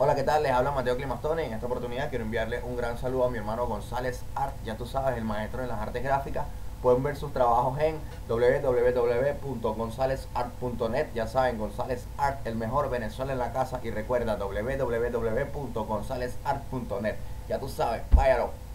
Hola, ¿qué tal? Les habla Mateo Climastone y en esta oportunidad quiero enviarle un gran saludo a mi hermano González Art, ya tú sabes, el maestro de las artes gráficas. Pueden ver sus trabajos en www.gonzalezart.net. Ya saben, González Art, el mejor Venezuela en la casa. Y recuerda, www.gonzalezart.net. Ya tú sabes, váyalo.